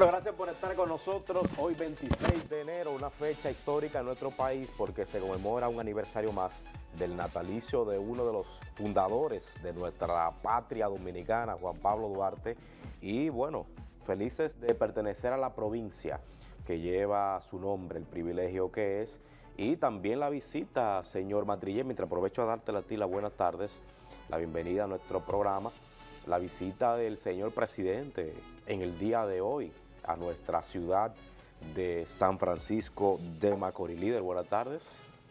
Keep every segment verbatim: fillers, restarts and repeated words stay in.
Bueno, gracias por estar con nosotros. Hoy veintiséis de enero, una fecha histórica en nuestro país porque se conmemora un aniversario más del natalicio de uno de los fundadores de nuestra patria dominicana, Juan Pablo Duarte. Y bueno, felices de pertenecer a la provincia que lleva su nombre, el privilegio que es. Y también la visita, señor Matrillé, mientras aprovecho a darte a ti las buenas tardes, la bienvenida a nuestro programa, la visita del señor presidente en el día de hoy a nuestra ciudad de San Francisco de Macorís. Líder, buenas tardes.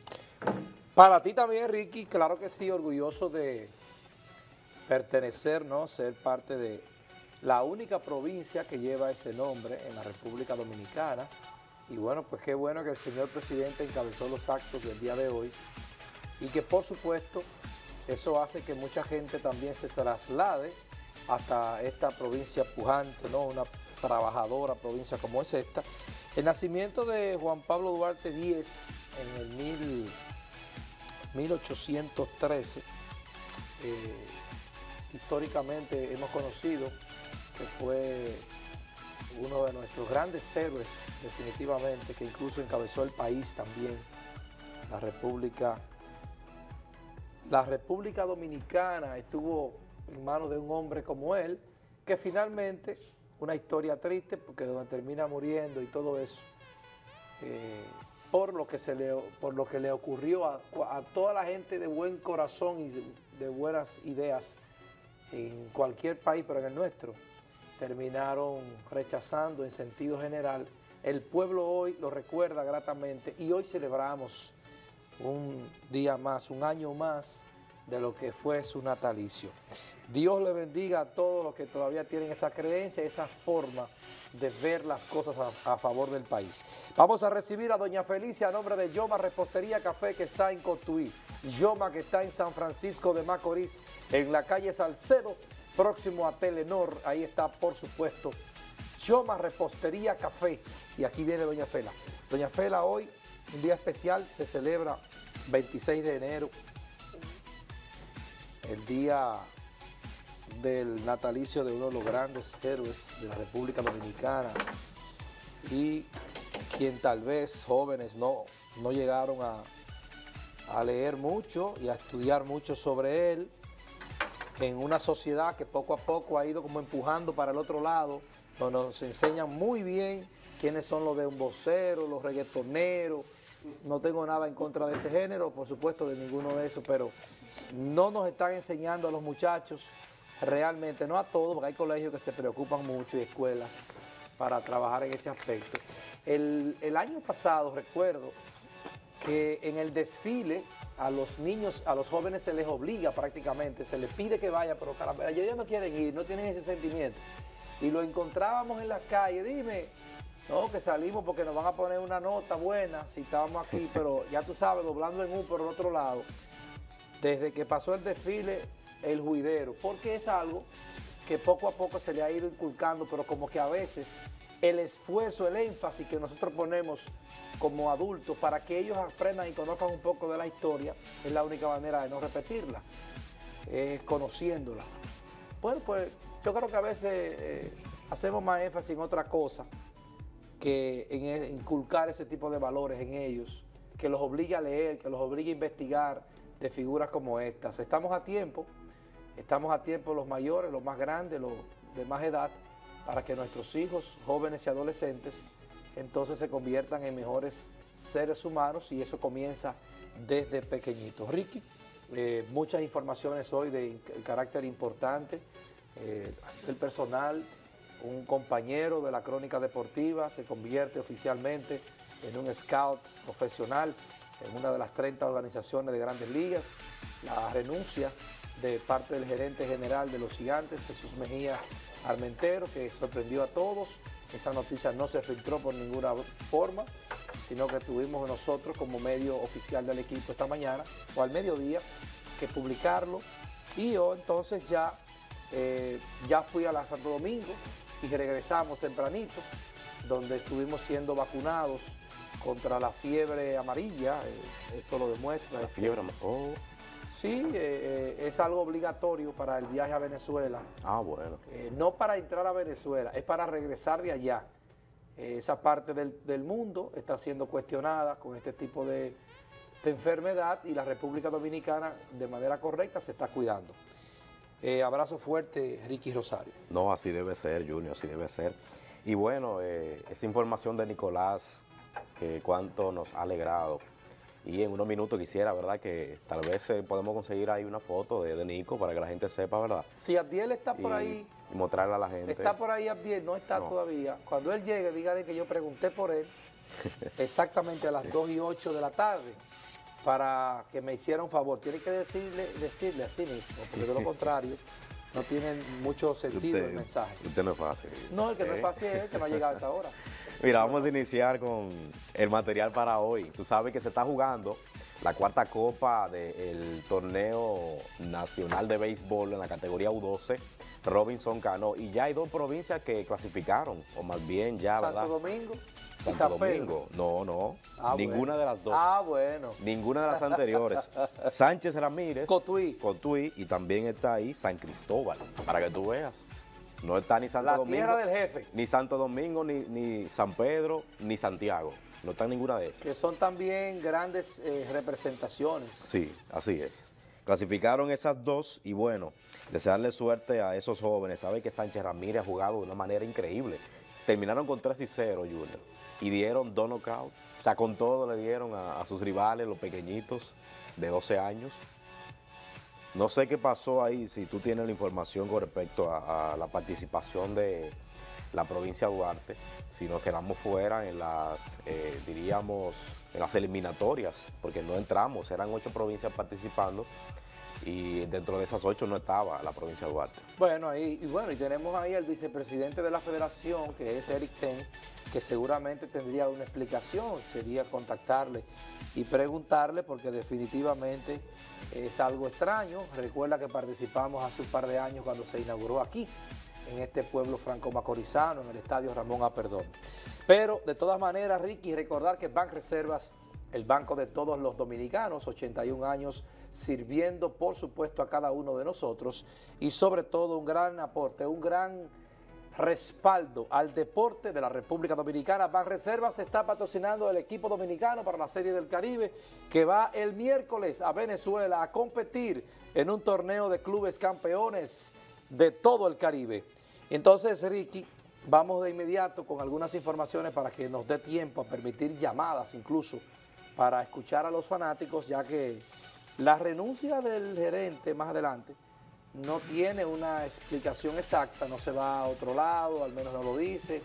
Para ti también, Ricky, claro que sí, orgulloso de pertenecer, ¿no? Ser parte de la única provincia que lleva ese nombre en la República Dominicana. Y bueno, pues qué bueno que el señor presidente encabezó los actos del día de hoy y que por supuesto eso hace que mucha gente también se traslade hasta esta provincia pujante, ¿no? Una trabajadora provincia como es esta. El nacimiento de Juan Pablo Duarte Díez en el mil, mil ochocientos trece, eh, históricamente hemos conocido que fue uno de nuestros grandes héroes, definitivamente, que incluso encabezó el país también, la República. La República Dominicana estuvo en manos de un hombre como él, que finalmente, una historia triste, porque donde termina muriendo y todo eso, eh, por, lo que se le, por lo que le ocurrió a, a toda la gente de buen corazón y de buenas ideas en cualquier país, pero en el nuestro, terminaron rechazando en sentido general. El pueblo hoy lo recuerda gratamente y hoy celebramos un día más, un año más de lo que fue su natalicio. Dios le bendiga a todos los que todavía tienen esa creencia, esa forma de ver las cosas a, a favor del país. Vamos a recibir a doña Felicia a nombre de Yoma Repostería Café, que está en Cotuí, Yoma, que está en San Francisco de Macorís, en la calle Salcedo, próximo a Telenor. Ahí está, por supuesto, Yoma Repostería Café. Y aquí viene doña Fela. Doña Fela, hoy, un día especial, se celebra veintiséis de enero, el día del natalicio de uno de los grandes héroes de la República Dominicana y quien tal vez jóvenes no, no llegaron a, a leer mucho y a estudiar mucho sobre él, en una sociedad que poco a poco ha ido como empujando para el otro lado, donde nos enseñan muy bien quiénes son los de un vocero, los reggaetoneros. No tengo nada en contra de ese género, por supuesto, de ninguno de esos, pero no nos están enseñando a los muchachos realmente, no a todos, porque hay colegios que se preocupan mucho y escuelas para trabajar en ese aspecto. El, el año pasado recuerdo que en el desfile a los niños, a los jóvenes se les obliga prácticamente, se les pide que vayan, pero caramba, ellos ya no quieren ir, no tienen ese sentimiento. Y lo encontrábamos en la calle, dime, no, que salimos porque nos van a poner una nota buena si estábamos aquí, pero ya tú sabes, doblando en U por el otro lado, desde que pasó el desfile, el juidero, porque es algo que poco a poco se le ha ido inculcando, pero como que a veces el esfuerzo, el énfasis que nosotros ponemos como adultos para que ellos aprendan y conozcan un poco de la historia, es la única manera de no repetirla, es conociéndola. Bueno, pues yo creo que a veces eh, hacemos más énfasis en otra cosa que en inculcar ese tipo de valores en ellos, que los obligue a leer, que los obligue a investigar de figuras como estas. Estamos a tiempo, estamos a tiempo los mayores, los más grandes, los de más edad, para que nuestros hijos, jóvenes y adolescentes, entonces se conviertan en mejores seres humanos y eso comienza desde pequeñitos. Ricky, eh, muchas informaciones hoy de carácter importante, eh, el personal, un compañero de la crónica deportiva, se convierte oficialmente en un scout profesional en una de las treinta organizaciones de Grandes Ligas. La renuncia de parte del gerente general de los Gigantes, Jesús Mejía Armentero, que sorprendió a todos. Esa noticia no se filtró por ninguna forma, sino que tuvimos nosotros como medio oficial del equipo esta mañana, o al mediodía, que publicarlo. Y yo entonces ya, eh, ya fui a la Santo Domingo y regresamos tempranito, donde estuvimos siendo vacunados contra la fiebre amarilla. Eh, esto lo demuestra. La fiebre amarilla. Oh. Sí, eh, eh, es algo obligatorio para el viaje a Venezuela. Ah, bueno. Eh, no para entrar a Venezuela, es para regresar de allá. Eh, esa parte del, del mundo está siendo cuestionada con este tipo de, de enfermedad y la República Dominicana de manera correcta se está cuidando. Eh, abrazo fuerte, Ricky Rosario. No, así debe ser, Junior, así debe ser. Y bueno, eh, esa información de Nicolás, que cuánto nos ha alegrado. Y en unos minutos quisiera, ¿verdad?, que tal vez eh, podemos conseguir ahí una foto de, de Nico para que la gente sepa, ¿verdad? Si Abdiel está por y, ahí... Y mostrarle a la gente. Está por ahí Abdiel, no está no. todavía. Cuando él llegue, dígale que yo pregunté por él exactamente a las dos y ocho de la tarde para que me hiciera un favor. Tiene que decirle, decirle así mismo, porque de lo contrario no tiene mucho sentido usted, el mensaje. Usted no es fácil. No, el que ¿Eh? no es fácil es el que no ha llegado hasta ahora. Mira, vamos a iniciar con el material para hoy. Tú sabes que se está jugando la cuarta copa del torneo nacional de béisbol en la categoría U doce, Robinson Cano, y ya hay dos provincias que clasificaron, o más bien ya, ¿verdad? Santo Domingo y Santo San Domingo, no, no, ah, ninguna bueno. de las dos. Ah, bueno. Ninguna de las anteriores. Sánchez Ramírez, Cotuí. Cotuí, y también está ahí San Cristóbal, para que tú veas. No está ni Santo la Domingo. La tierra del jefe. Ni Santo Domingo, ni, ni San Pedro, ni Santiago. No está en ninguna de esas. Que son también grandes eh, representaciones. Sí, así es. Clasificaron esas dos y bueno, desearle suerte a esos jóvenes. Sabe que Sánchez Ramírez ha jugado de una manera increíble. Terminaron con tres y cero, Junior, y dieron dos knockouts. O sea, con todo le dieron a, a sus rivales, los pequeñitos de doce años. No sé qué pasó ahí, si tú tienes la información con respecto a, a la participación de la provincia de Duarte, si nos quedamos fuera en las, eh, diríamos, en las eliminatorias, porque no entramos, eran ocho provincias participando y dentro de esas ocho no estaba la provincia de Duarte. Bueno, ahí, y bueno, y tenemos ahí al vicepresidente de la federación, que es Eric Ten, que seguramente tendría una explicación, sería contactarle y preguntarle, porque definitivamente es algo extraño. Recuerda que participamos hace un par de años cuando se inauguró aquí, en este pueblo franco-macorizano, en el estadio Ramón A. Perdón. Pero, de todas maneras, Ricky, recordar que Banreservas, el banco de todos los dominicanos, ochenta y un años, sirviendo, por supuesto, a cada uno de nosotros, y sobre todo un gran aporte, un gran respaldo al deporte de la República Dominicana. Banreservas está patrocinando el equipo dominicano para la Serie del Caribe, que va el miércoles a Venezuela a competir en un torneo de clubes campeones de todo el Caribe. Entonces, Ricky, vamos de inmediato con algunas informaciones para que nos dé tiempo a permitir llamadas incluso para escuchar a los fanáticos, ya que la renuncia del gerente más adelante no tiene una explicación exacta, no se va a otro lado, al menos no lo dice.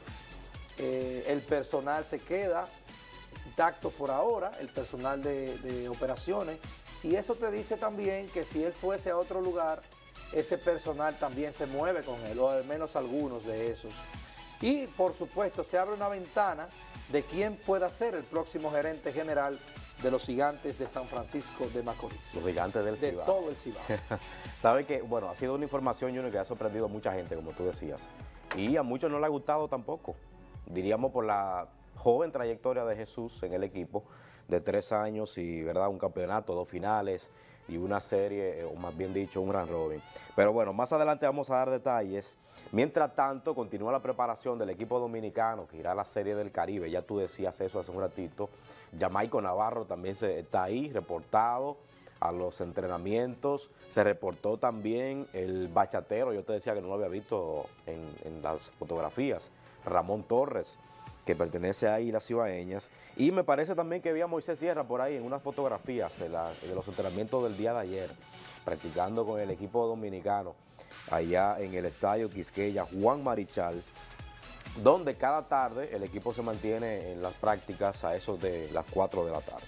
Eh, el personal se queda intacto por ahora, el personal de, de operaciones, y eso te dice también que si él fuese a otro lugar, ese personal también se mueve con él, o al menos algunos de esos. Y, por supuesto, se abre una ventana de quién pueda ser el próximo gerente general de los Gigantes de San Francisco de Macorís. Los Gigantes del de Cibao. De todo el Cibao. Sabe que, bueno, ha sido una información, Junior, que ha sorprendido a mucha gente, como tú decías. Y a muchos no le ha gustado tampoco. Diríamos por la joven trayectoria de Jesús en el equipo, de tres años y, ¿verdad?, un campeonato, dos finales y una serie, o más bien dicho, un round robin. Pero bueno, más adelante vamos a dar detalles. Mientras tanto, continúa la preparación del equipo dominicano que irá a la Serie del Caribe. Ya tú decías eso hace un ratito. Jamaico Navarro también se, está ahí, reportado a los entrenamientos. Se reportó también el bachatero, yo te decía que no lo había visto en, en las fotografías, Ramón Torres, que pertenece a Islas Cibaeñas. Y me parece también que vi a Moisés Sierra por ahí en unas fotografías de, la, de los entrenamientos del día de ayer, practicando con el equipo dominicano allá en el estadio Quisqueya Juan Marichal, donde cada tarde el equipo se mantiene en las prácticas a eso de las cuatro de la tarde.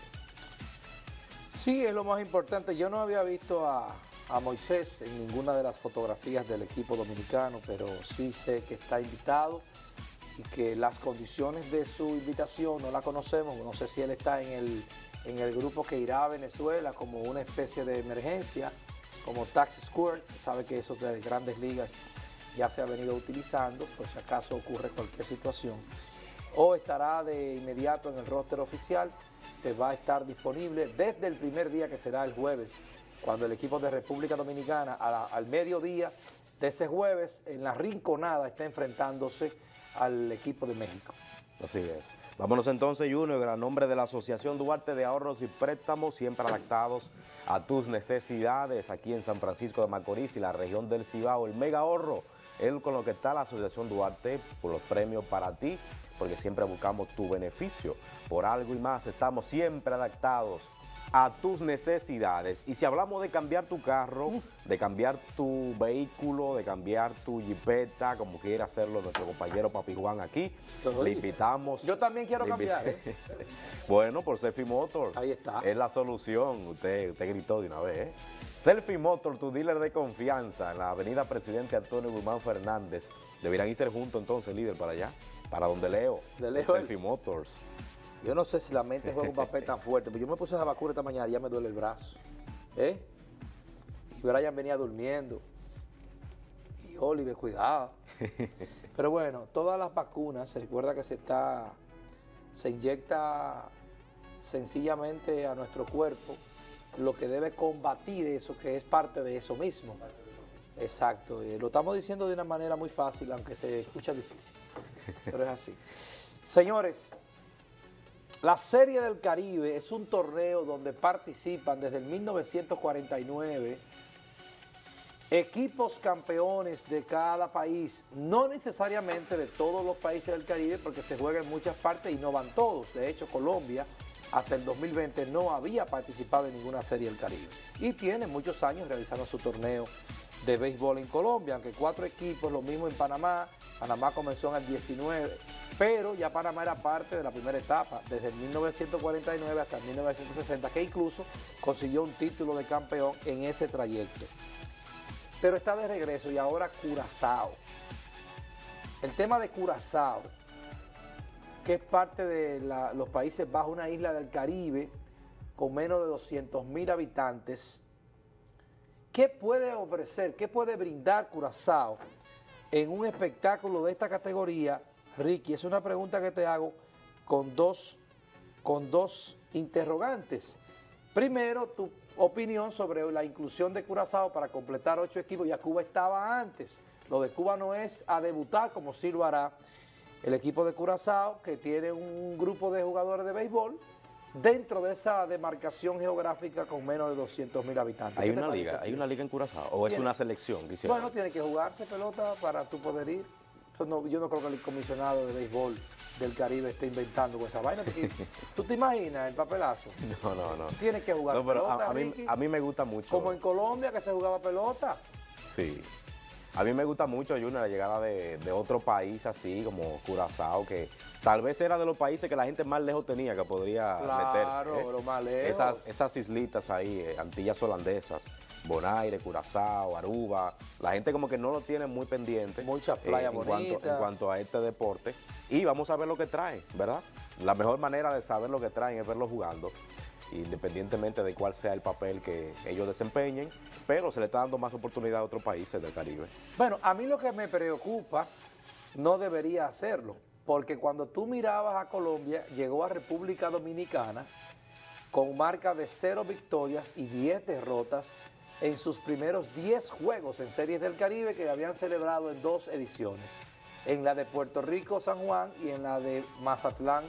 Sí, es lo más importante. Yo no había visto a, a Moisés en ninguna de las fotografías del equipo dominicano, pero sí sé que está invitado y que las condiciones de su invitación no la conocemos. No sé si él está en el, en el grupo que irá a Venezuela como una especie de emergencia, como Tax Squad. Sabe que eso de grandes ligas ya se ha venido utilizando, por si acaso ocurre cualquier situación. O estará de inmediato en el roster oficial, que va a estar disponible desde el primer día, que será el jueves, cuando el equipo de República Dominicana a la, al mediodía de ese jueves, en la Rinconada, está enfrentándose al equipo de México. Así es. Vámonos entonces, Junior, a nombre de la Asociación Duarte de Ahorros y Préstamos, siempre adaptados a tus necesidades aquí en San Francisco de Macorís y la región del Cibao. El mega ahorro, es con lo que está la Asociación Duarte, por los premios para ti, porque siempre buscamos tu beneficio. Por algo y más, estamos siempre adaptados a tus necesidades. Y si hablamos de cambiar tu carro, de cambiar tu vehículo, de cambiar tu jipeta, como quiera hacerlo nuestro compañero Papi Juan aquí, Oye, le invitamos. Yo también quiero le invi- cambiar. ¿eh? Bueno, por Selfie Motors. Ahí está. Es la solución. Usted, usted gritó de una vez, ¿eh? Selfie Motors, tu dealer de confianza, en la avenida Presidente Antonio Guzmán Fernández. Deberían irse juntos entonces, líder, para allá, para donde Leo. De de Leo. Selfie Motors. Yo no sé si la mente juega un papel tan fuerte, pero yo me puse esa vacuna esta mañana y ya me duele el brazo. ¿Eh? Y Brian venía durmiendo. Y Oliver, cuidado. Pero bueno, todas las vacunas, se recuerda que se está, se inyecta sencillamente a nuestro cuerpo lo que debe combatir eso, que es parte de eso mismo. Exacto. Eh, lo estamos diciendo de una manera muy fácil, aunque se escucha difícil. Pero es así. Señores, la Serie del Caribe es un torneo donde participan desde el mil novecientos cuarenta y nueve equipos campeones de cada país, no necesariamente de todos los países del Caribe, porque se juega en muchas partes y no van todos. De hecho, Colombia hasta el dos mil veinte no había participado en ninguna Serie del Caribe y tiene muchos años realizando su torneo de béisbol en Colombia, aunque cuatro equipos, lo mismo en Panamá. Panamá comenzó en el diecinueve, pero ya Panamá era parte de la primera etapa, desde el mil novecientos cuarenta y nueve hasta el mil novecientos sesenta, que incluso consiguió un título de campeón en ese trayecto. Pero está de regreso y ahora Curazao. El tema de Curazao, que es parte de la, los Países Bajos, una isla del Caribe con menos de doscientos mil habitantes. ¿Qué puede ofrecer, qué puede brindar Curazao en un espectáculo de esta categoría? Ricky, es una pregunta que te hago con dos, con dos interrogantes. Primero, tu opinión sobre la inclusión de Curazao para completar ocho equipos. Ya Cuba estaba antes. Lo de Cuba no es a debutar, como sí lo hará el equipo de Curazao, que tiene un grupo de jugadores de béisbol dentro de esa demarcación geográfica con menos de doscientos mil habitantes. ¿Hay una liga? ¿Hay una liga en Curazao? ¿O es ¿Tiene? una selección que hicieron? Bueno, tiene que jugarse pelota para tú poder ir. Pues no, yo no creo que el comisionado de béisbol del Caribe esté inventando con esa vaina. ¿Tú te imaginas el papelazo? No, no, no. Tiene que jugar No, pero pelota, a, a, mí, Ricky, a mí me gusta mucho. como en Colombia, que se jugaba pelota. Sí. A mí me gusta mucho, Junior, la llegada de, de otro país así como Curazao, que tal vez era de los países que la gente más lejos tenía que podría Claro, meterse. ¿eh? lo más lejos. Esas, esas islitas ahí, eh, Antillas holandesas, Bonaire, Curazao, Aruba, la gente como que no lo tiene muy pendiente. Muchas playas en bonitas. cuanto, en cuanto a este deporte. Y vamos a ver lo que traen, ¿verdad? La mejor manera de saber lo que traen es verlo jugando, independientemente de cuál sea el papel que ellos desempeñen, pero se le está dando más oportunidad a otros países del Caribe. Bueno, a mí lo que me preocupa, no debería hacerlo, porque cuando tú mirabas a Colombia, llegó a República Dominicana con marca de cero victorias y diez derrotas en sus primeros diez juegos en Series del Caribe que habían celebrado en dos ediciones, en la de Puerto Rico, San Juan y en la de Mazatlán,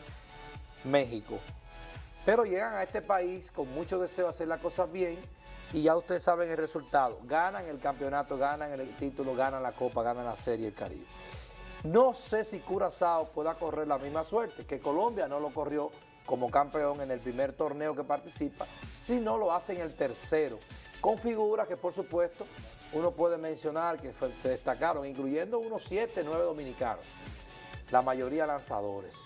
México. Pero llegan a este país con mucho deseo de hacer las cosas bien y ya ustedes saben el resultado. Ganan el campeonato, ganan el título, ganan la Copa, ganan la Serie del Caribe. No sé si Curazao pueda correr la misma suerte, que Colombia no lo corrió como campeón en el primer torneo que participa, si no lo hace en el tercero, con figuras que por supuesto uno puede mencionar que fue, se destacaron, incluyendo unos siete, nueve dominicanos, la mayoría lanzadores.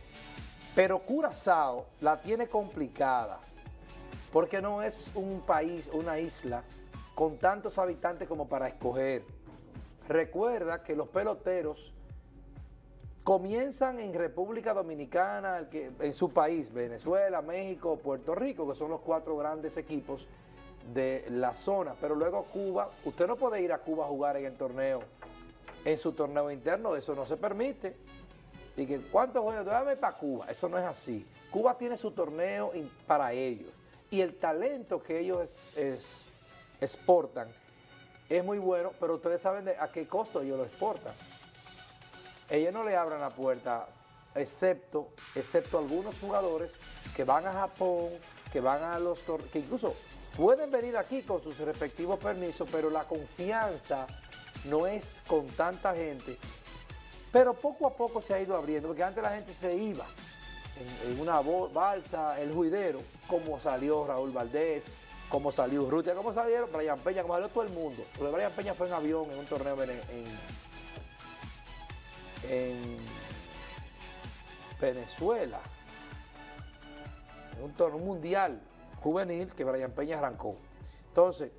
Pero Curazao la tiene complicada porque no es un país, una isla con tantos habitantes como para escoger. Recuerda que los peloteros comienzan en República Dominicana, en su país, Venezuela, México, Puerto Rico, que son los cuatro grandes equipos de la zona. Pero luego Cuba, usted no puede ir a Cuba a jugar en el torneo, en su torneo interno, eso no se permite. Y que cuántos juegos, déjame para Cuba, eso no es así. Cuba tiene su torneo para ellos y el talento que ellos es, es, exportan es muy bueno, pero ustedes saben de a qué costo ellos lo exportan. Ellos no le abran la puerta excepto, excepto algunos jugadores que van a Japón, que van a los que incluso pueden venir aquí con sus respectivos permisos, pero la confianza no es con tanta gente. Pero poco a poco se ha ido abriendo, porque antes la gente se iba en, en una balsa, el juidero, como salió Raúl Valdés, como salió Urrutia, como salieron Brian Peña, como salió todo el mundo. Porque Brian Peña fue en avión en un torneo en, en, en Venezuela, en un torneo mundial juvenil que Brian Peña arrancó. Entonces,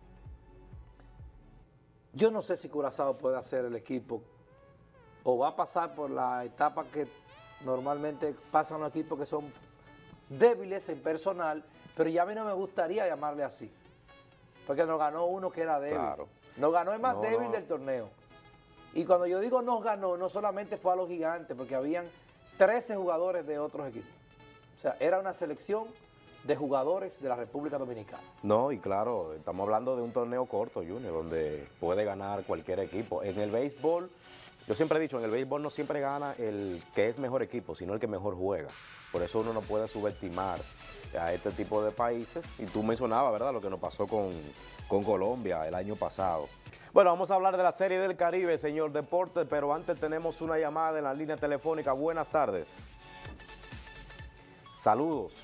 yo no sé si Curazao puede hacer el equipo o va a pasar por la etapa que normalmente pasan los equipos que son débiles en personal, pero ya a mí no me gustaría llamarle así, porque nos ganó uno que era débil. Claro. Nos ganó el más No, débil no. del torneo. Y cuando yo digo nos ganó, no solamente fue a los gigantes, porque habían trece jugadores de otros equipos. O sea, era una selección de jugadores de la República Dominicana. No, y claro, estamos hablando de un torneo corto, Junior, donde puede ganar cualquier equipo. En el béisbol, yo siempre he dicho, en el béisbol no siempre gana el que es mejor equipo, sino el que mejor juega. Por eso uno no puede subestimar a este tipo de países. Y tú mencionabas, ¿verdad?, lo que nos pasó con, con Colombia el año pasado. Bueno, vamos a hablar de la Serie del Caribe, señor Deporte, pero antes tenemos una llamada en la línea telefónica. Buenas tardes. Saludos.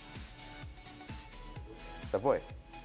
¿Se fue?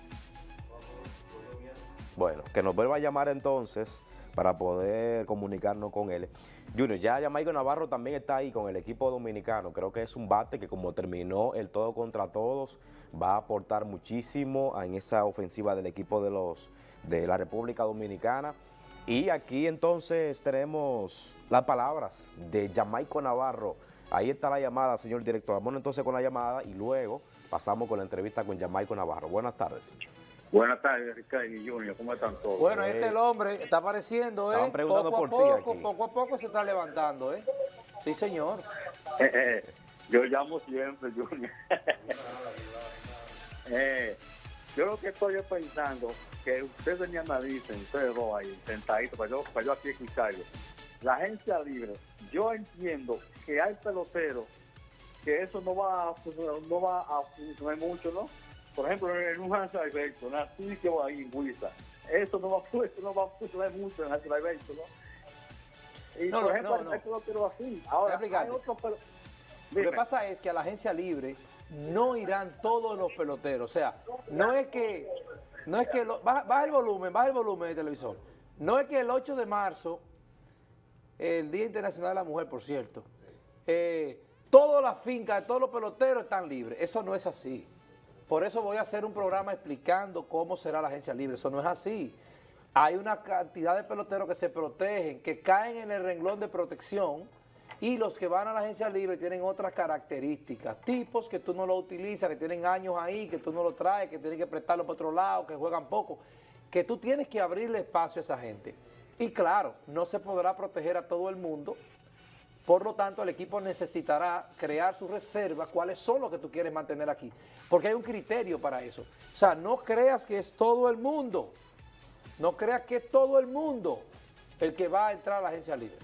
Bueno, que nos vuelva a llamar entonces para poder comunicarnos con él. Junior, ya Jamaico Navarro también está ahí con el equipo dominicano. Creo que es un bate que, como terminó el todo contra todos, va a aportar muchísimo en esa ofensiva del equipo de los de la República Dominicana. Y aquí entonces tenemos las palabras de Jamaico Navarro. Ahí está la llamada, señor director. Vamos entonces con la llamada y luego pasamos con la entrevista con Jamaico Navarro. Buenas tardes. Buenas tardes, Ricardo y Junior, ¿cómo están todos? Bueno, este es el hombre, está apareciendo, ¿eh? Estaban preguntando poco a por ti poco, aquí. poco a poco se está levantando, ¿eh? Sí, señor. Eh, eh, yo llamo siempre, Junior. eh, yo lo que estoy es pensando, que ustedes me analicen, ustedes dos ahí, sentaditos, para yo, para yo aquí escucharlo. La agencia libre, yo entiendo que hay peloteros que eso no va a funcionar, no va a funcionar mucho, ¿no? Por ejemplo, en un Hansa Alberto, nací que va ahí en Huiza. Eso no va, eso no va a funcionar mucho en Hansa Alberto, ¿no? Y No, por ejemplo, no, no. hay peloteros así. Ahora, hay Explícate. otros pero... Lo que pasa es que a la agencia libre no irán todos los peloteros. O sea, no es que, no es que, lo, baja, baja el volumen, baja el volumen del televisor. No es que el ocho de marzo, el Día Internacional de la Mujer, por cierto, eh, todas las fincas, todos los peloteros están libres. Eso no es así. Por eso voy a hacer un programa explicando cómo será la agencia libre. Eso no es así. Hay una cantidad de peloteros que se protegen, que caen en el renglón de protección, y los que van a la agencia libre tienen otras características. Tipos que tú no lo utilizas, que tienen años ahí, que tú no lo traes, que tienes que prestarlo para otro lado, que juegan poco, que tú tienes que abrirle espacio a esa gente. Y claro, no se podrá proteger a todo el mundo. Por lo tanto, el equipo necesitará crear sus reservas, cuáles son los que tú quieres mantener aquí. Porque hay un criterio para eso. O sea, no creas que es todo el mundo. No creas que es todo el mundo el que va a entrar a la agencia libre.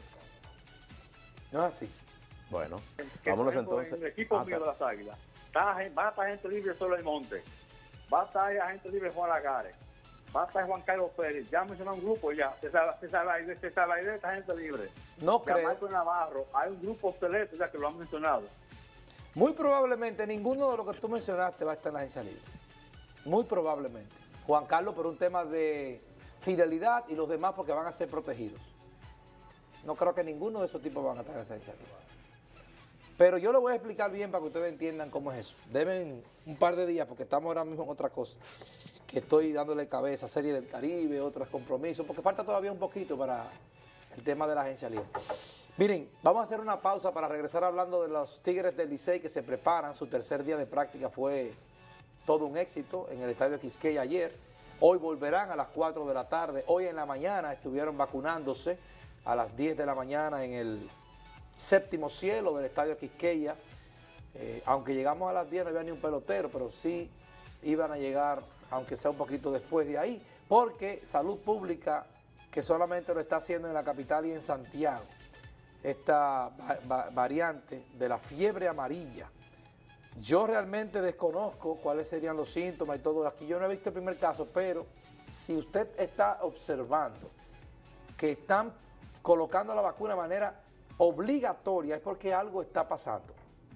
No es así. Bueno, que, vámonos por ejemplo, entonces. En el equipo Ah, mío de las Águilas, está, va a estar gente libre solo el Monte. Va a estar agente libre Juan Lagares. Va a estar Juan Carlos Pérez. Ya mencionó un grupo ya. César Aide está gente libre. No creo. Jamaico Navarro. Hay un grupo selecto ya que lo han mencionado. Muy probablemente ninguno de los que tú mencionaste va a estar en la agencia libre. Muy probablemente. Juan Carlos por un tema de fidelidad y los demás porque van a ser protegidos. No creo que ninguno de esos tipos van a estar en esa agencia libre. Pero yo lo voy a explicar bien para que ustedes entiendan cómo es eso. Deben un par de días porque estamos ahora mismo en otra cosa. Que estoy dándole cabeza, Serie del Caribe, otros compromisos, porque falta todavía un poquito para el tema de la agencia libre. Miren, vamos a hacer una pausa para regresar hablando de los Tigres del Licey que se preparan. Su tercer día de práctica fue todo un éxito en el Estadio Quisqueya ayer. Hoy volverán a las cuatro de la tarde. Hoy en la mañana estuvieron vacunándose a las diez de la mañana en el séptimo cielo del Estadio Quisqueya. Eh, aunque llegamos a las diez no había ni un pelotero, pero sí iban a llegar, aunque sea un poquito después de ahí, porque Salud Pública, que solamente lo está haciendo en la capital y en Santiago, esta va va variante de la fiebre amarilla. Yo realmente desconozco cuáles serían los síntomas y todo. Aquí yo no he visto el primer caso, pero si usted está observando que están colocando la vacuna de manera obligatoria, es porque algo está pasando.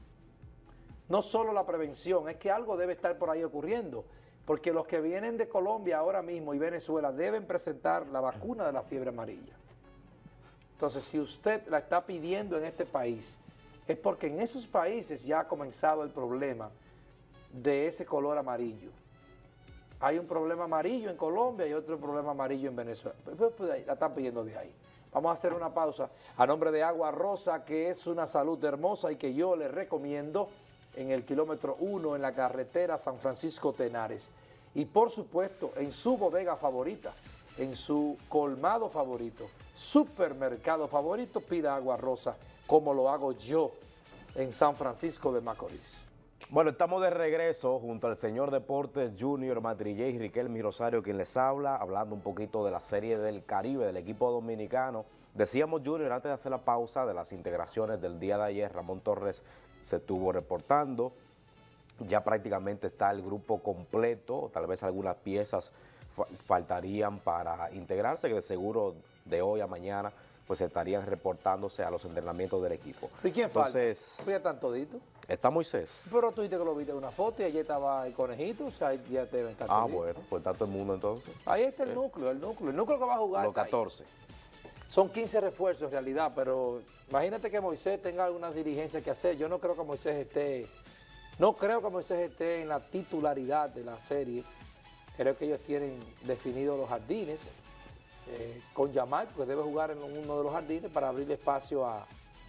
No solo la prevención, es que algo debe estar por ahí ocurriendo, porque los que vienen de Colombia ahora mismo y Venezuela deben presentar la vacuna de la fiebre amarilla. Entonces, si usted la está pidiendo en este país, es porque en esos países ya ha comenzado el problema de ese color amarillo. Hay un problema amarillo en Colombia y otro problema amarillo en Venezuela. Pues, la están pidiendo de ahí. Vamos a hacer una pausa a nombre de Agua Rosa, que es una salud hermosa y que yo les recomiendo en el kilómetro uno en la carretera San Francisco-Tenares. Y por supuesto, en su bodega favorita, en su colmado favorito, supermercado favorito, pida Agua Rosa, como lo hago yo en San Francisco de Macorís. Bueno, estamos de regreso junto al señor Deportes Junior Matrillé y Riquelme Rosario, quien les habla, hablando un poquito de la Serie del Caribe, del equipo dominicano. Decíamos, Junior, antes de hacer la pausa, de las integraciones del día de ayer, Ramón Torres se estuvo reportando, ya prácticamente está el grupo completo, tal vez algunas piezas fa faltarían para integrarse, que de seguro de hoy a mañana pues estarían reportándose a los entrenamientos del equipo. ¿Y quién Entonces, falta? ¿Ya están toditos? Está Moisés. Pero tú dijiste que lo viste en una foto y allí estaba el conejito, o sea, ya te deben estar Ah, toditos. bueno, pues está todo el mundo entonces. Ahí está el Eh. núcleo, el núcleo, el núcleo que va a jugar. Los catorce. Son quince refuerzos en realidad, pero imagínate que Moisés tenga algunas diligencias que hacer. Yo no creo que Moisés esté, no creo que Moisés esté en la titularidad de la serie. Creo que ellos tienen definidos los jardines eh, con Yamal, porque debe jugar en uno de los jardines para abrir espacio a,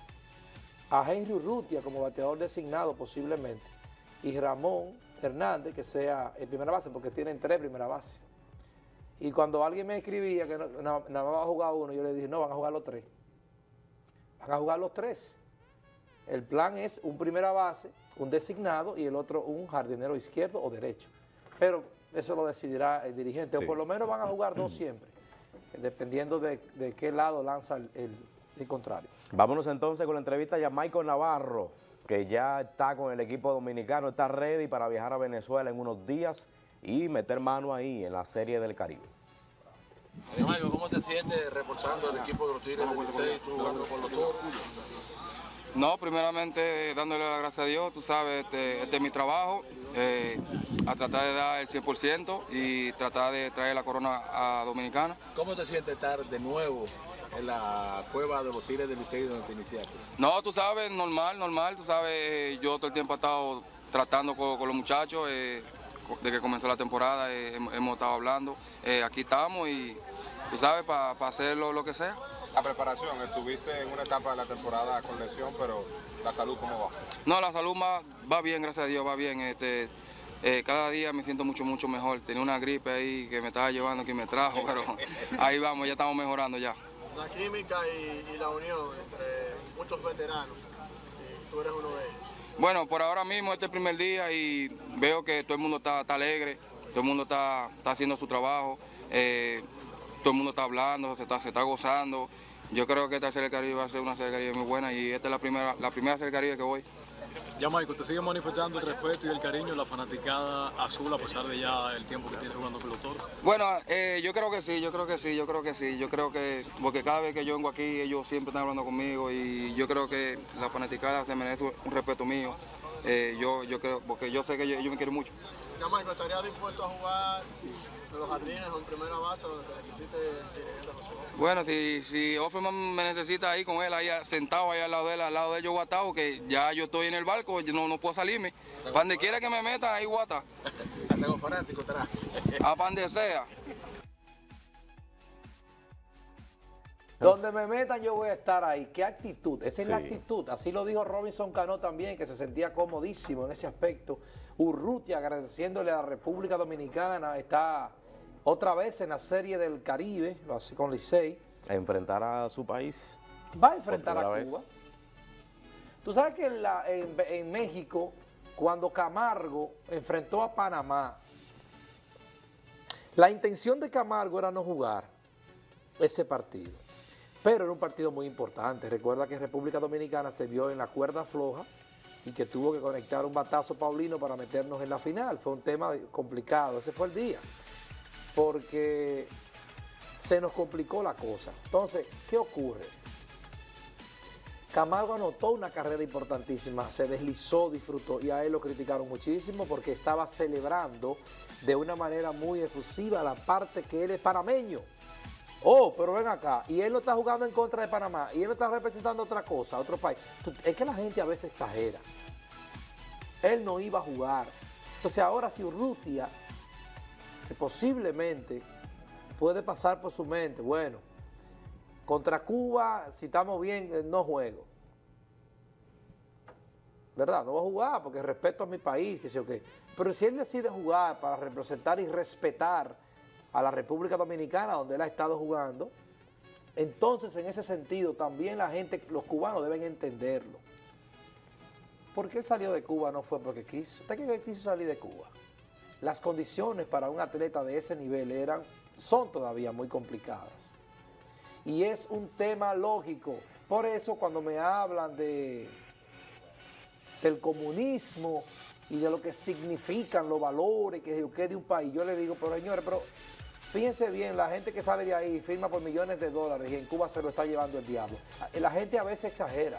a Henry Urrutia como bateador designado posiblemente, y Ramón Hernández que sea el primera base, porque tienen tres primeras bases. Y cuando alguien me escribía que no, nada más va a jugar uno, yo le dije, no, van a jugar los tres. Van a jugar los tres. El plan es un primera base, un designado y el otro un jardinero izquierdo o derecho. Pero eso lo decidirá el dirigente, sí. O por lo menos van a jugar dos siempre, dependiendo de, de qué lado lanza el, el, el contrario. Vámonos entonces con la entrevista a Michael Navarro, que ya está con el equipo dominicano, está ready para viajar a Venezuela en unos días y meter mano ahí en la Serie del Caribe. Michael, ¿cómo te sientes reforzando el equipo de los Tigres del Licey, tú jugando con los Toros? No, primeramente dándole las gracias a Dios, tú sabes, este, este es mi trabajo, eh, a tratar de dar el cien por ciento y tratar de traer la corona a Dominicana. ¿Cómo te sientes estar de nuevo en la cueva de los Tigres del Licey donde te iniciaste? No, tú sabes, normal, normal, tú sabes, yo todo el tiempo he estado tratando con, con los muchachos, eh, de que comenzó la temporada, eh, hemos estado hablando, eh, aquí estamos y tú sabes, para pa hacer lo, lo que sea. La preparación, estuviste en una etapa de la temporada con lesión, pero la salud, ¿cómo va? No, la salud va, va bien, gracias a Dios, va bien. Este, eh, cada día me siento mucho, mucho mejor. Tenía una gripe ahí que me estaba llevando, que me trajo, pero ahí vamos, ya estamos mejorando ya. La química y, y la unión entre muchos veteranos, y tú eres uno de ellos. Bueno, por ahora mismo este es el primer día y veo que todo el mundo está, está alegre, todo el mundo está, está haciendo su trabajo, eh, todo el mundo está hablando, se está, se está gozando. Yo creo que esta Serie del Caribe va a ser una Serie del Caribe muy buena y esta es la primera, la primera Serie del Caribe que voy. Ya, Michael, te sigue manifestando el respeto y el cariño de la fanaticada azul a pesar de ya el tiempo que tienes jugando con los Toros. Bueno, eh, yo creo que sí, yo creo que sí, yo creo que sí, yo creo que, porque cada vez que yo vengo aquí ellos siempre están hablando conmigo y yo creo que la fanaticada se merece un respeto mío. Eh, yo, yo creo, porque yo sé que ellos, ellos me quieren mucho. Ya, Michael, ¿estarías dispuesto a jugar en los jardines o en primera base donde se necesite el José? Bueno, si, si Offerman me necesita ahí con él, ahí sentado ahí al lado de él, al lado de ellos guatado, que ya yo estoy en el barco, yo no, no puedo salirme. Para donde quiera que me meta, ahí guata. Tengo fanático atrás. A donde sea. Donde me metan yo voy a estar ahí. ¿Qué actitud? Esa es Sí. la actitud. Así lo dijo Robinson Cano también, que se sentía comodísimo en ese aspecto. Urrutia agradeciéndole a la República Dominicana, está otra vez en la Serie del Caribe, lo hace con Licey. A enfrentar a su país. Va a enfrentar Por a primera Cuba. vez. Tú sabes que en, la- en- en México, cuando Camargo enfrentó a Panamá, la intención de Camargo era no jugar ese partido. pero era un partido muy importante. Recuerda que República Dominicana se vio en la cuerda floja y que tuvo que conectar un batazo paulino para meternos en la final. Fue un tema complicado, ese fue el día, porque se nos complicó la cosa. Entonces, ¿qué ocurre? Camargo anotó una carrera importantísima, se deslizó, disfrutó, y a él lo criticaron muchísimo porque estaba celebrando de una manera muy efusiva la parte que él es panameño. Oh, pero ven acá, y él no está jugando en contra de Panamá, y él no está representando otra cosa, otro país. Es que la gente a veces exagera. Él no iba a jugar. Entonces ahora si Urrutia, que posiblemente puede pasar por su mente, bueno, contra Cuba, si estamos bien, no juego. ¿Verdad? No va a jugar porque respeto a mi país, que sé yo qué. Pero si él decide jugar para representar y respetar a la República Dominicana, donde él ha estado jugando, entonces en ese sentido también la gente, los cubanos deben entenderlo. ¿Por qué él salió de Cuba? No fue porque quiso. ¿Usted qué quiso salir de Cuba? Las condiciones para un atleta de ese nivel eran, son todavía muy complicadas. Y es un tema lógico. Por eso cuando me hablan de, del comunismo y de lo que significan los valores que, que de un país, yo le digo, pero señores, pero fíjense bien, la gente que sale de ahí firma por millones de dólares y en Cuba se lo está llevando el diablo. La gente a veces exagera.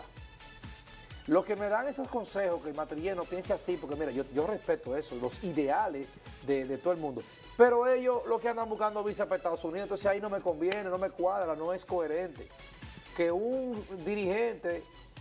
Lo que me dan esos consejos, que el matrillero no piense así, porque mira, yo, yo respeto eso, los ideales de, de todo el mundo. Pero ellos lo que andan buscando visa para Estados Unidos, entonces ahí no me conviene, no me cuadra, no es coherente. Que un dirigente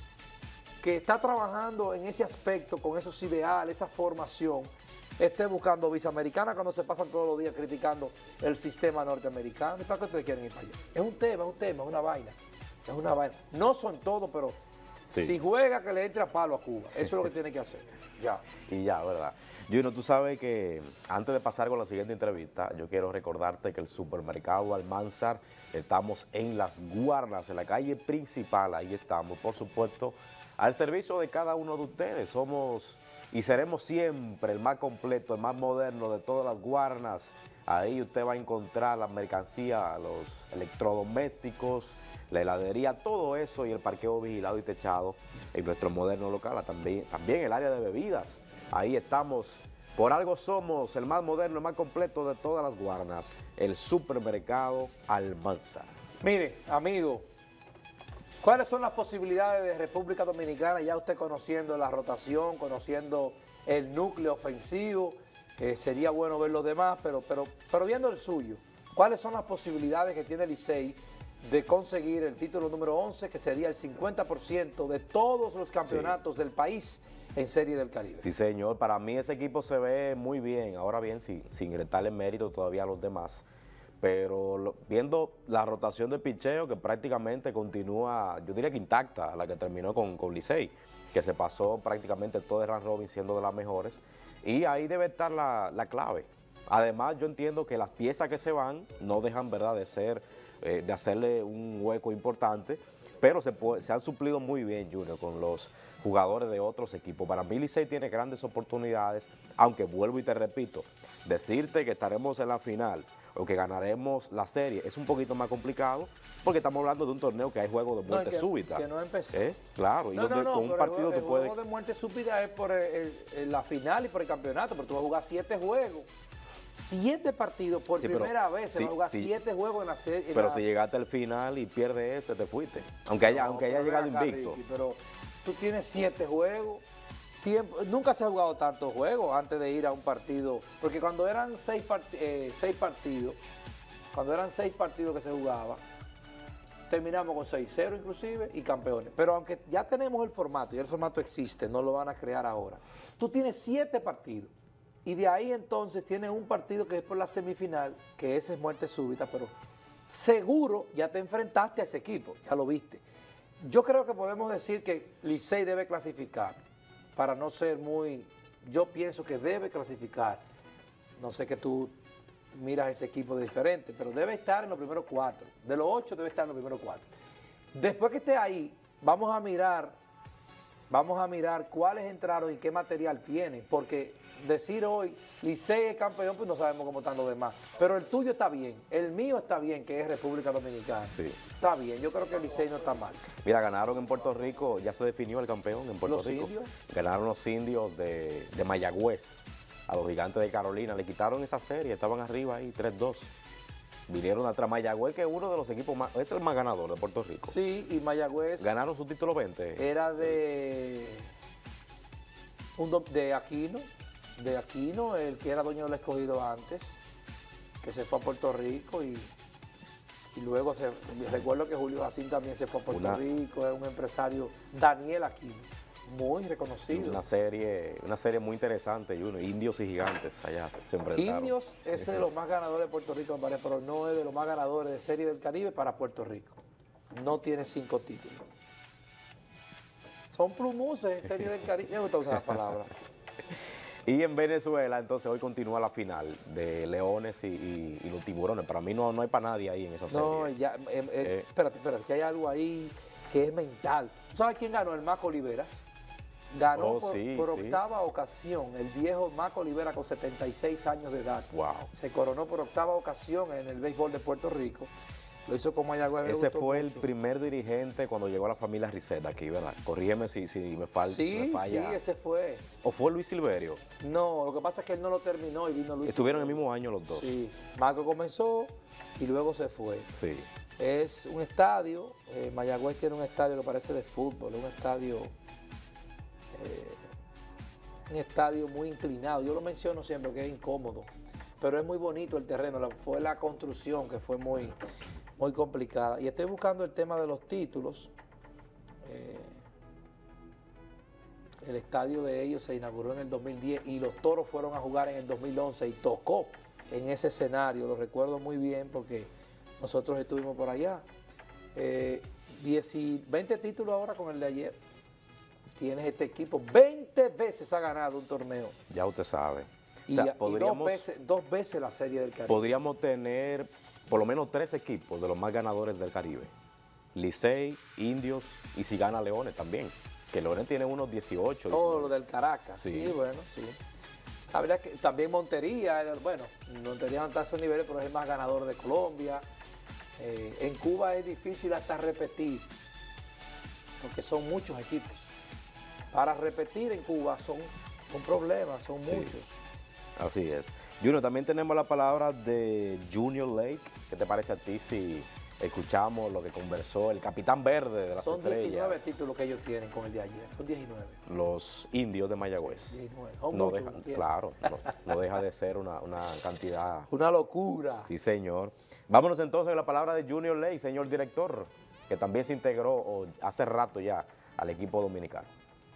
que está trabajando en ese aspecto, con esos ideales, esa formación, esté buscando visa americana cuando se pasan todos los días criticando el sistema norteamericano. ¿Y para qué ustedes quieren ir para allá? Es un tema, es un tema, es una vaina. Es una vaina. No son todos, pero sí. Si juega, que le entre a palo a Cuba. Eso es lo que tiene que hacer. Ya. Y ya, ¿verdad? Juno, tú sabes que antes de pasar con la siguiente entrevista, yo quiero recordarte que el supermercado Almanzar, estamos en Las Guarnas, en la calle principal, ahí estamos, por supuesto, al servicio de cada uno de ustedes. Somos y seremos siempre el más completo, el más moderno de todas Las Guarnas. Ahí usted va a encontrar la mercancía, los electrodomésticos, la heladería, todo eso y el parqueo vigilado y techado en nuestro moderno local. También, también el área de bebidas. Ahí estamos, por algo somos el más moderno, el más completo de todas Las Guarnas, el supermercado Almanzar. Mire, amigo, ¿cuáles son las posibilidades de República Dominicana? Ya usted conociendo la rotación, conociendo el núcleo ofensivo, eh, sería bueno ver los demás, pero, pero, pero viendo el suyo, ¿cuáles son las posibilidades que tiene Licey de conseguir el título número once, que sería el cincuenta por ciento de todos los campeonatos sí. del país en Serie del Caribe? Sí, señor. Para mí ese equipo se ve muy bien. Ahora bien, sí, sin restarle mérito todavía a los demás. Pero lo, viendo la rotación de picheo, que prácticamente continúa, yo diría que intacta, la que terminó con, con Licey, que se pasó prácticamente todo el round robin siendo de las mejores. Y ahí debe estar la, la clave. Además, yo entiendo que las piezas que se van no dejan, ¿verdad?, de ser... Eh, de hacerle un hueco importante, pero se, puede, se han suplido muy bien, Junior, con los jugadores de otros equipos. Para mí Licey tiene grandes oportunidades, aunque vuelvo y te repito, decirte que estaremos en la final o que ganaremos la serie es un poquito más complicado, porque estamos hablando de un torneo que hay juego de muerte no, que, súbita. Que no empezó. ¿Eh? Claro, y no, donde, no, no, con un partido el, tú puedes... El juego de muerte súbita es por el, el, la final y por el campeonato, pero tú vas a jugar siete juegos. Siete partidos por sí, primera vez, se sí, va a jugar sí. siete juegos en la serie. Pero la... si llegaste al final y pierdes ese, te fuiste. Aunque haya, no, aunque haya llegado acá, invicto. Ricky, pero tú tienes siete juegos. Tiempo, nunca se ha jugado tantos juegos antes de ir a un partido. Porque cuando eran seis, part eh, seis partidos, cuando eran seis partidos que se jugaba, terminamos con seis cero inclusive y campeones. Pero aunque ya tenemos el formato, y el formato existe, no lo van a crear ahora. Tú tienes siete partidos. Y de ahí entonces tienes un partido que es por la semifinal, que ese es muerte súbita, pero seguro ya te enfrentaste a ese equipo, ya lo viste. Yo creo que podemos decir que Licey debe clasificar, para no ser muy... Yo pienso que debe clasificar. No sé que tú miras ese equipo de diferente, pero debe estar en los primeros cuatro. De los ocho debe estar en los primeros cuatro. Después que esté ahí, vamos a mirar... vamos a mirar cuáles entraron y qué material tienen, porque decir hoy, Licey es campeón, pues no sabemos cómo están los demás. Pero el tuyo está bien, el mío está bien, que es República Dominicana. Sí. Está bien, yo creo que el Licey no está mal. Mira, ganaron en Puerto Rico, ya se definió el campeón en Puerto ¿Los Rico. indios? Ganaron los indios de, de Mayagüez a los Gigantes de Carolina. Le quitaron esa serie, estaban arriba ahí tres dos. Vinieron atrás. Mayagüez, que es uno de los equipos más, es el más ganador de Puerto Rico. Sí, y Mayagüez Ganaron su título veinte. era de, un do- de Aquino, de Aquino, el que era dueño del Escogido antes, que se fue a Puerto Rico y, y luego se, recuerdo que Julio Jacín también se fue a Puerto Una- Rico, era un empresario, Daniel Aquino, muy reconocido. Una serie, una serie muy interesante, Junior. Indios y Gigantes allá se, se enfrentaron. Indios es de los más ganadores de Puerto Rico, me parece, pero no es de los más ganadores de Serie del Caribe para Puerto Rico. No tiene cinco títulos. Son plumuses en Serie del Caribe. Me gusta usar la palabra. Y en Venezuela, entonces, hoy continúa la final de Leones y, y- y los Tiburones. Para mí no, no hay para nadie ahí en esa serie. No, ya, eh, eh, Eh. espérate, espérate, que hay algo ahí que es mental. ¿Tú sabes quién ganó? El Maco Oliveras. Ganó Oh, por, sí, por sí. octava ocasión el viejo Maco Olivera con setenta y seis años de edad. Wow. Se coronó por octava ocasión en el béisbol de Puerto Rico. Lo hizo con Mayagüez. me Ese gustó fue el mucho. primer dirigente cuando llegó la familia Risset aquí, ¿verdad? Corrígeme si, si me, fal- me Sí, sí, falla. ese fue. ¿O fue Luis Silverio? No, lo que pasa es que él no lo terminó y vino Luis. Estuvieron en el Silverio. mismo año los dos. Sí, Maco comenzó y luego se fue. Sí. Es un estadio, eh, Mayagüez tiene un estadio que parece de fútbol, es un estadio, eh, un estadio muy inclinado. Yo lo menciono siempre que es incómodo, pero es muy bonito el terreno. La- fue la construcción que fue muy, muy complicada. Y estoy buscando el tema de los títulos. Eh, el estadio de ellos se inauguró en el dos mil diez y los Toros fueron a jugar en el dos mil once y tocó en ese escenario. Lo recuerdo muy bien porque nosotros estuvimos por allá. Eh, diez y veinte títulos ahora con el de ayer. Tienes este equipo, veinte veces ha ganado un torneo. Ya usted sabe. Y, O sea, y dos, podríamos, veces, dos veces la Serie del Caribe. podríamos tener por lo menos tres equipos de los más ganadores del Caribe. Licey, Indios y si gana Leones también. Que Leones tiene unos dieciocho. Todo lo del Caracas, sí, Sí. bueno, sí. Habría que, también Montería, eh, bueno, Montería no está a esos niveles, pero es el más ganador de Colombia. Eh, en Cuba es difícil hasta repetir, porque son muchos equipos. Para repetir en Cuba son un problema, son Sí. muchos. Así es. Junior, también tenemos la palabra de Junior Lake. ¿Qué te parece a ti si escuchamos lo que conversó el capitán verde de las Son estrellas? diecinueve títulos que ellos tienen con el de ayer, son diecinueve. Los indios de Mayagüez. diecinueve. Son No muchos, deja- como quiera. claro, no, no deja de ser una, una cantidad. Una locura. Sí, señor. Vámonos entonces a la palabra de Junior Lake, señor director, que también se integró o, hace rato ya al equipo dominicano.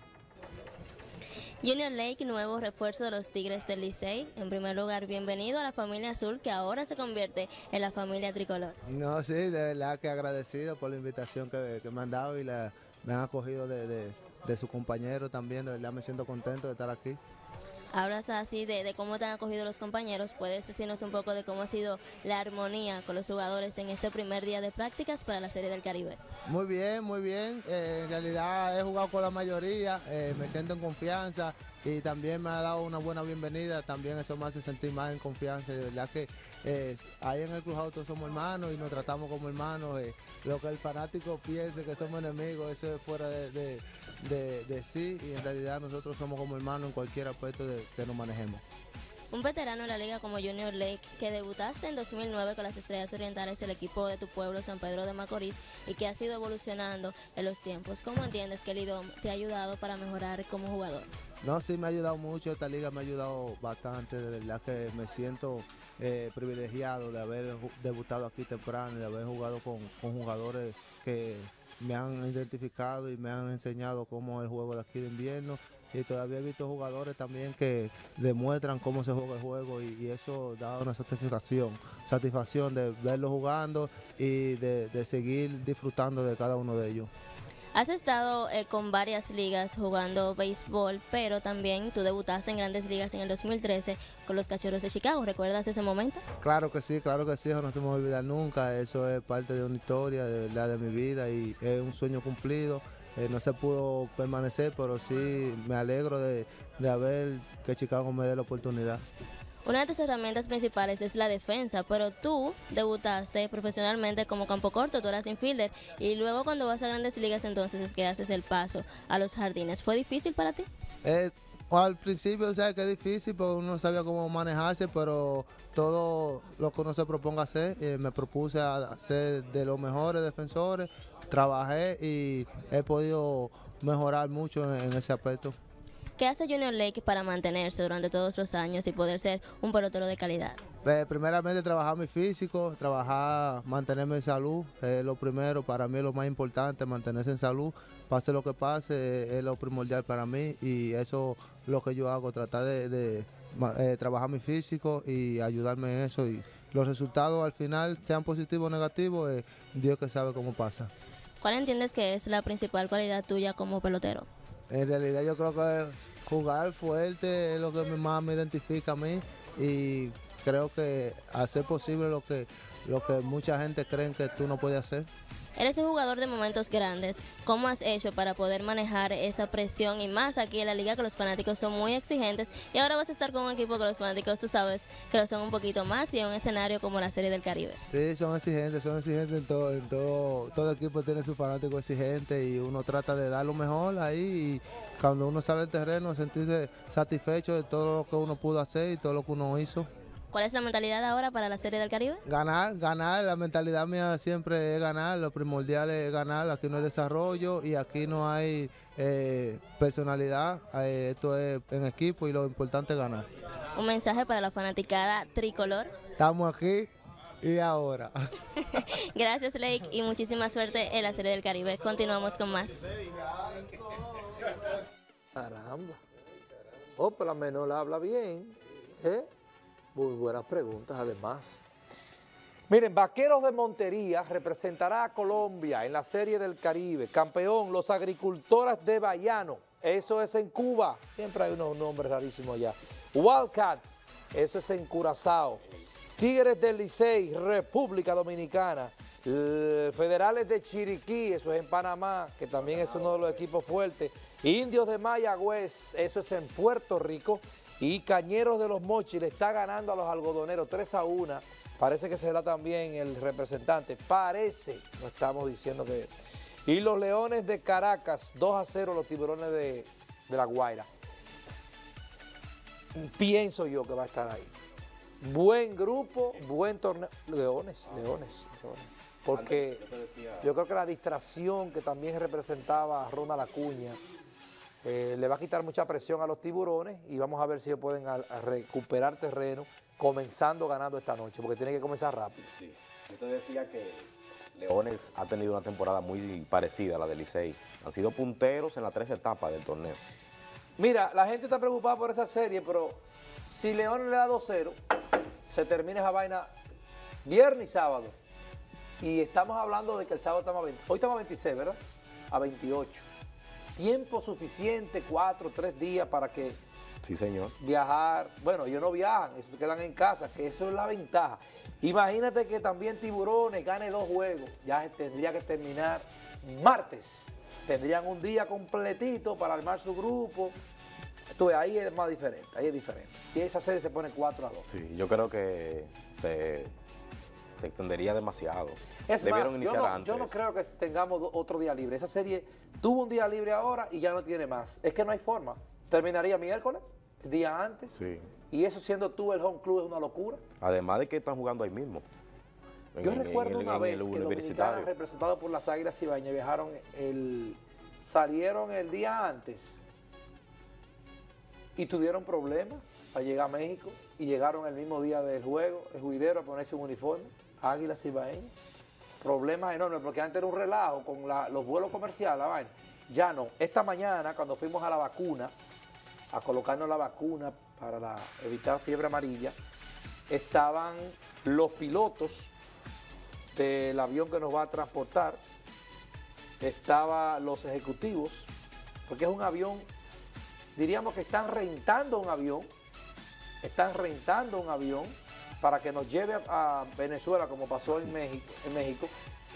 Junior Lake, nuevo refuerzo de los Tigres del Licey. En primer lugar, bienvenido a la familia azul que ahora se convierte en la familia tricolor. No, sí, de verdad que agradecido por la invitación que, que me han dado y la, me han acogido de, de, de su compañero también. De verdad me siento contento de estar aquí. Hablas así de, de cómo te han acogido los compañeros. ¿Puedes decirnos un poco de cómo ha sido la armonía con los jugadores en este primer día de prácticas para la Serie del Caribe? Muy bien, muy bien. Eh, en realidad he jugado con la mayoría, eh, me siento en confianza y también me ha dado una buena bienvenida. También eso me hace sentir más en confianza. De verdad que eh, ahí en el Club Auto somos hermanos y nos tratamos como hermanos. Eh, lo que el fanático piense que somos enemigos, eso es fuera de, de, de, de sí, y en realidad nosotros somos como hermanos en cualquier aspecto de, que nos manejemos. Un veterano en la liga como Junior Lake, que debutaste en dos mil nueve con las Estrellas Orientales, el equipo de tu pueblo, San Pedro de Macorís, y que has ido evolucionando en los tiempos. ¿Cómo entiendes que el I D O M te ha ayudado para mejorar como jugador? No, sí me ha ayudado mucho, esta liga me ha ayudado bastante, de verdad que me siento eh, privilegiado de haber ju- debutado aquí temprano y de haber jugado con, con jugadores que me han identificado y me han enseñado cómo es el juego de aquí de invierno. Y todavía he visto jugadores también que demuestran cómo se juega el juego y, y eso da una satisfacción, satisfacción de verlos jugando y de, de seguir disfrutando de cada uno de ellos. Has estado eh, con varias ligas jugando béisbol, pero también tú debutaste en Grandes Ligas en el dos mil trece con los Cachorros de Chicago. ¿Recuerdas ese momento? Claro que sí, claro que sí, eso no se me va a olvidar nunca, eso es parte de una historia de verdad de mi vida y es un sueño cumplido. eh, no se pudo permanecer, pero sí me alegro de, de haber que Chicago me dé la oportunidad. Una de tus herramientas principales es la defensa, pero tú debutaste profesionalmente como campo corto, tú eras infielder, y luego cuando vas a Grandes Ligas entonces es que haces el paso a los jardines. ¿Fue difícil para ti? Eh, al principio, o sea, que es difícil porque uno no sabía cómo manejarse, pero todo lo que uno se proponga hacer, eh, me propuse a ser de los mejores defensores, trabajé y he podido mejorar mucho en, en ese aspecto. ¿Qué hace Junior Lake para mantenerse durante todos los años y poder ser un pelotero de calidad? Eh, primeramente trabajar mi físico, trabajar, mantenerme en salud, es lo primero, para mí es lo más importante, mantenerse en salud, pase lo que pase, es lo primordial para mí y eso es lo que yo hago, tratar de, de eh, trabajar mi físico y ayudarme en eso y los resultados al final, sean positivos o negativos, eh, Dios que sabe cómo pasa. ¿Cuál entiendes que es la principal cualidad tuya como pelotero? En realidad yo creo que jugar fuerte es lo que más me identifica a mí y creo que hacer posible lo que, lo que mucha gente cree que tú no puedes hacer. Eres un jugador de momentos grandes. ¿Cómo has hecho para poder manejar esa presión y más aquí en la liga que los fanáticos son muy exigentes y ahora vas a estar con un equipo que los fanáticos tú sabes que lo son un poquito más y en un escenario como la Serie del Caribe? Sí, son exigentes, son exigentes en todo, en todo, todo equipo tiene su fanático exigente y uno trata de dar lo mejor ahí y cuando uno sale al terreno sentirse satisfecho de todo lo que uno pudo hacer y todo lo que uno hizo. ¿Cuál es la mentalidad ahora para la Serie del Caribe? Ganar, ganar, la mentalidad mía siempre es ganar, lo primordial es ganar, aquí no hay desarrollo y aquí no hay eh, personalidad, eh, esto es en equipo y lo importante es ganar. Un mensaje para la fanaticada tricolor. Estamos aquí y ahora. Gracias Lake y muchísima suerte en la Serie del Caribe. Continuamos con más. Caramba. Oh, pero la menor habla bien, ¿eh? Muy buenas preguntas, además. Miren, Vaqueros de Montería representará a Colombia en la Serie del Caribe. Campeón, los agricultores de Bayano. Eso es en Cuba. Siempre hay unos nombres rarísimos allá. Wildcats, eso es en Curazao. Tigres del Licey, República Dominicana. Federales de Chiriquí, eso es en Panamá, que también es uno de los equipos fuertes. Indios de Mayagüez, eso es en Puerto Rico. Y Cañeros de los Mochis le está ganando a los algodoneros tres a uno. Parece que será también el representante. Parece, no estamos diciendo que... Y los Leones de Caracas, dos a cero los Tiburones de, de La Guaira. Pienso yo que va a estar ahí. Buen grupo, buen torneo. Leones, Leones, Leones. Porque yo creo que la distracción que también representaba a Ronald Acuña Eh, le va a quitar mucha presión a los Tiburones y vamos a ver si ellos pueden a, a recuperar terreno comenzando ganando esta noche, porque tiene que comenzar rápido. Sí. Yo te decía que Leones ha tenido una temporada muy parecida a la del Licey. Han sido punteros en las tres etapas del torneo. Mira, la gente está preocupada por esa serie, pero si Leones le da dos cero, se termina esa vaina viernes y sábado. Y estamos hablando de que el sábado estamos a veinte. Hoy estamos a veintiséis, ¿verdad? A veintiocho. Tiempo suficiente, cuatro, tres días para que sí, señor. Viajar, bueno, ellos no viajan, ellos se quedan en casa, que eso es la ventaja. Imagínate que también Tiburones gane dos juegos, ya tendría que terminar martes. Tendrían un día completito para armar su grupo. Entonces, ahí es más diferente, ahí es diferente. Si esa serie se pone cuatro a dos. Sí, yo creo que se, se extendería demasiado. Es Debieron más, iniciar yo no, antes. yo no creo que tengamos otro día libre. Esa serie tuvo un día libre ahora y ya no tiene más. Es que no hay forma. Terminaría miércoles, el día antes. Sí. Y eso siendo tú el home club es una locura. Además de que están jugando ahí mismo. Yo en, recuerdo en, en, una en vez el que universitario. Dominicana, representado por las Águilas Ibaeñas, viajaron el, salieron el día antes y tuvieron problemas para llegar a México y llegaron el mismo día del juego, el juidero a ponerse un uniforme, Águilas Ibaeñas. Problemas enormes, porque antes era un relajo con la, los vuelos comerciales, la vaina. Ya no. Esta mañana, cuando fuimos a la vacuna, a colocarnos la vacuna para la, evitar fiebre amarilla, estaban los pilotos del avión que nos va a transportar, estaban los ejecutivos, porque es un avión, diríamos que están rentando un avión, están rentando un avión para que nos lleve a Venezuela, como pasó en México, en México,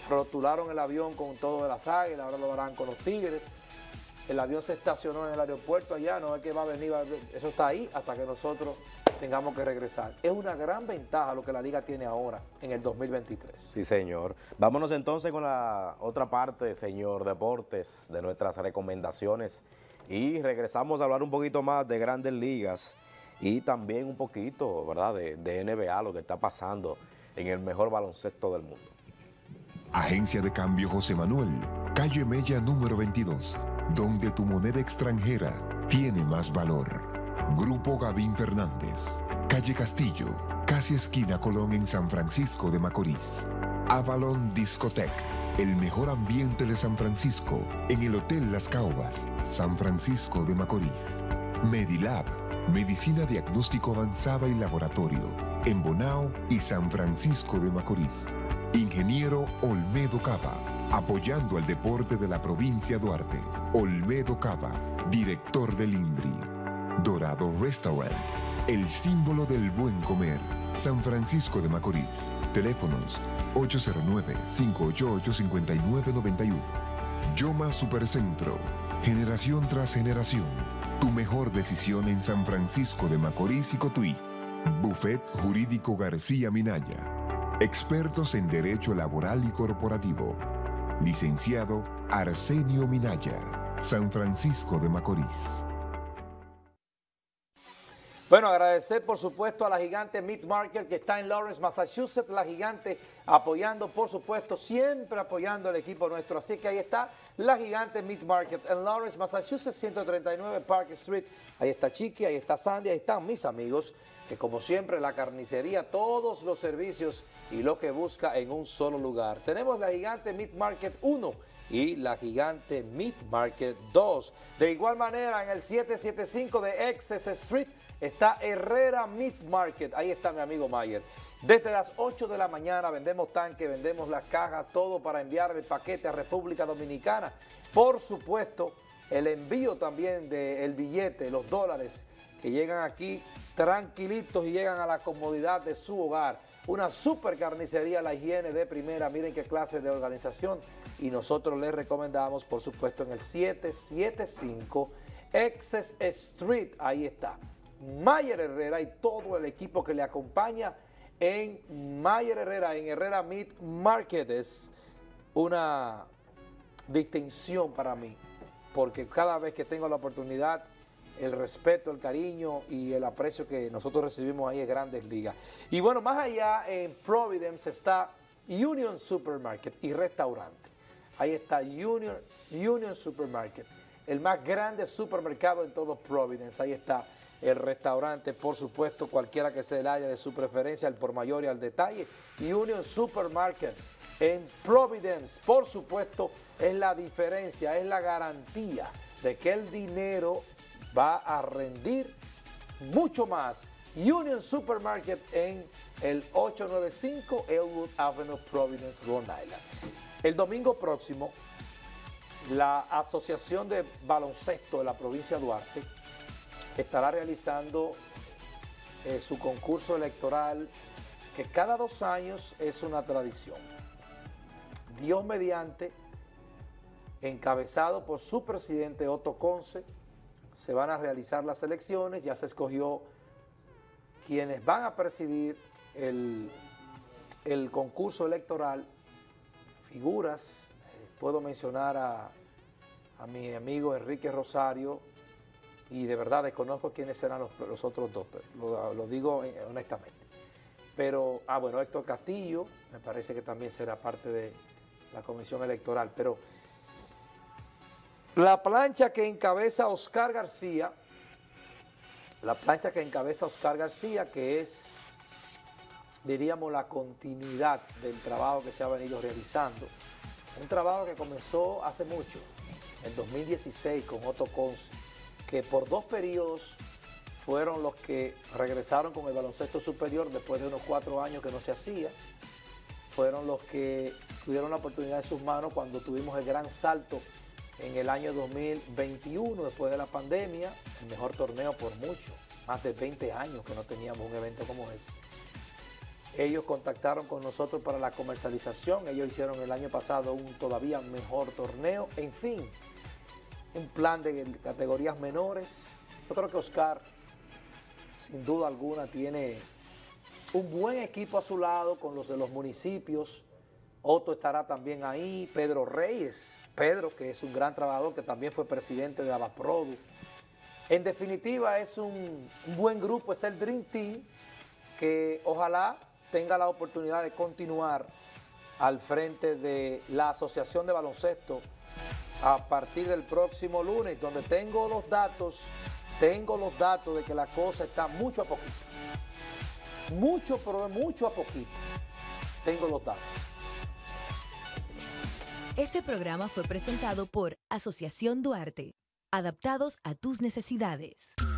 rotularon el avión con todo de las Águilas, ahora lo harán con los Tigres. El avión se estacionó en el aeropuerto allá, no es que va a venir, va a venir, eso está ahí hasta que nosotros tengamos que regresar. Es una gran ventaja lo que la liga tiene ahora en el dos mil veintitrés. Sí, señor. Vámonos entonces con la otra parte, señor Deportes, de nuestras recomendaciones. Y regresamos a hablar un poquito más de Grandes Ligas y también un poquito, ¿verdad?, de, de N B A, lo que está pasando en el mejor baloncesto del mundo. Agencia de Cambio José Manuel, calle Mella número veintidós, donde tu moneda extranjera tiene más valor. Grupo Gavín Fernández, calle Castillo, casi esquina Colón en San Francisco de Macorís. Avalon Discotec, el mejor ambiente de San Francisco, en el Hotel Las Caobas, San Francisco de Macorís. Medilab, medicina diagnóstico avanzada y laboratorio, en Bonao y San Francisco de Macorís. Ingeniero Olmedo Cava, apoyando el deporte de la provincia de Duarte. Olmedo Cava, director del INDRI. Dorado Restaurant, el símbolo del buen comer. San Francisco de Macorís. Teléfonos ocho cero nueve, cinco ocho ocho, cinco nueve nueve uno. Yoma Supercentro, generación tras generación. Tu mejor decisión en San Francisco de Macorís y Cotuí. Buffet Jurídico García Minaya. Expertos en Derecho Laboral y Corporativo. Licenciado Arsenio Minaya, San Francisco de Macorís. Bueno, agradecer por supuesto a la Gigante Meat Market que está en Lawrence, Massachusetts. La Gigante apoyando, por supuesto, siempre apoyando al equipo nuestro. Así que ahí está la Gigante Meat Market en Lawrence, Massachusetts, ciento treinta y nueve Park Street. Ahí está Chiqui, ahí está Sandy, ahí están mis amigos, que como siempre la carnicería, todos los servicios y lo que busca en un solo lugar. Tenemos la Gigante Meat Market uno y la Gigante Meat Market dos. De igual manera, en el siete setenta y cinco de Excess Street está Herrera Meat Market. Ahí está mi amigo Mayer. Desde las ocho de la mañana vendemos tanques, vendemos las cajas, todo para enviar el paquete a República Dominicana. Por supuesto, el envío también del billete, los dólares que llegan aquí tranquilitos y llegan a la comodidad de su hogar. Una super carnicería, la higiene de primera. Miren qué clase de organización. Y nosotros les recomendamos, por supuesto, en el siete setenta y cinco Excess Street. Ahí está Mayer Herrera y todo el equipo que le acompaña en Mayer Herrera, en Herrera Meat Market. Es una distinción para mí, porque cada vez que tengo la oportunidad, el respeto, el cariño y el aprecio que nosotros recibimos ahí en Grandes Ligas. Y bueno, más allá en Providence está Union Supermarket y Restaurante. Ahí está Union, Union Supermarket, el más grande supermercado en todo Providence. Ahí está el restaurante, por supuesto, cualquiera que sea el área de su preferencia, al por mayor y al detalle. Union Supermarket en Providence, por supuesto, es la diferencia, es la garantía de que el dinero va a rendir mucho más. Union Supermarket en el ocho noventa y cinco Elwood Avenue, Providence, Rhode Island. El domingo próximo, la Asociación de Baloncesto de la provincia de Duarte estará realizando eh, su concurso electoral, que cada dos años es una tradición. Dios mediante, encabezado por su presidente Otto Conce, se van a realizar las elecciones. Ya se escogió quienes van a presidir el, el concurso electoral. Figuras, eh, puedo mencionar a, a mi amigo Enrique Rosario, y de verdad desconozco quiénes serán los, los otros dos, pero lo, lo digo honestamente. Pero, ah bueno, Héctor Castillo, me parece que también será parte de la comisión electoral, pero la plancha que encabeza Oscar García, la plancha que encabeza Oscar García, que es, diríamos, la continuidad del trabajo que se ha venido realizando, un trabajo que comenzó hace mucho, en dos mil dieciséis con Otto Conce, que por dos periodos fueron los que regresaron con el baloncesto superior después de unos cuatro años que no se hacía. Fueron los que tuvieron la oportunidad en sus manos cuando tuvimos el gran salto en el año dos mil veintiuno, después de la pandemia, el mejor torneo por mucho, más de veinte años que no teníamos un evento como ese. Ellos contactaron con nosotros para la comercialización. Ellos hicieron el año pasado un todavía mejor torneo. En fin, un plan de categorías menores. Yo creo que Oscar, sin duda alguna, tiene un buen equipo a su lado con los de los municipios. Otto estará también ahí. Pedro Reyes. Pedro, que es un gran trabajador, que también fue presidente de Abaprodu. En definitiva, es un, un buen grupo, es el Dream Team, que ojalá tenga la oportunidad de continuar al frente de la Asociación de Baloncesto a partir del próximo lunes, donde tengo los datos, tengo los datos de que la cosa está mucho a poquito. Mucho, pero mucho a poquito. Tengo los datos. Este programa fue presentado por Asociación Duarte, adaptados a tus necesidades.